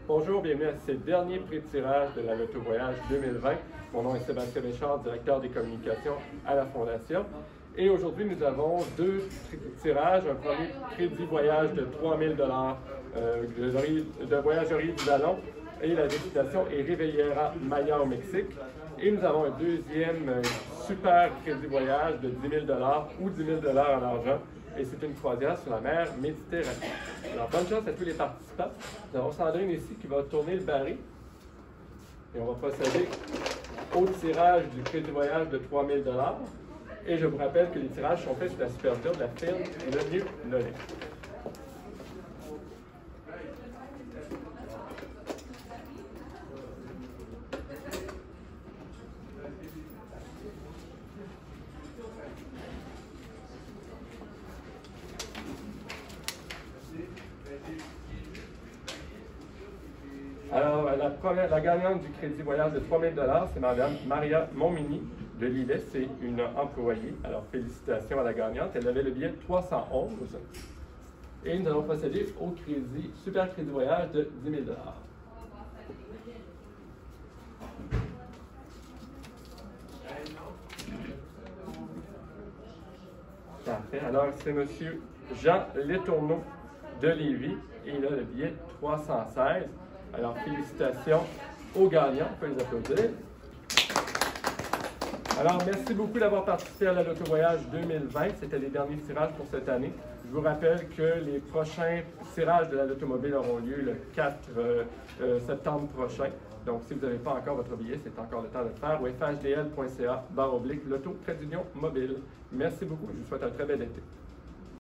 Bonjour, bienvenue à ce dernier pré-tirage de la Loto Voyage 2020. Mon nom est Sébastien Richard, directeur des communications à la Fondation. Et aujourd'hui, nous avons deux tirages. Un premier crédit voyage de 3 000 de voyagerie du Ballon. Et la destination est Riviera Maya au Mexique. Et nous avons un deuxième super crédit voyage de 10 000 ou 10 000 en argent. Et c'est une croisière sur la mer Méditerranée. Alors, bonne chance à tous les participants. Nous avons Sandrine ici qui va tourner le baril. Et on va procéder au tirage du crédit voyage de 3 000 $. Et je vous rappelle que les tirages sont faits sous la supervision de la firme Lemieux Nollet. Alors, la gagnante du crédit voyage de 3 000 $, c'est Mme Maria Montmini de Lillet. C'est une employée. Alors, félicitations à la gagnante. Elle avait le billet 311. Et nous allons procéder au super crédit voyage de 10 000 $. Parfait. Alors, c'est M. Jean Letourneau de Lévis et il a le billet 316. Alors, félicitations aux gagnants. On peut les applaudir. Alors, merci beaucoup d'avoir participé à la Loto Voyage 2020. C'était les derniers tirages pour cette année. Je vous rappelle que les prochains tirages de la Lotomobile auront lieu le 4 septembre prochain. Donc, si vous n'avez pas encore votre billet, c'est encore le temps de le faire. Ou fhdl.ca/loto-mobile. Merci beaucoup. Je vous souhaite un très bel été.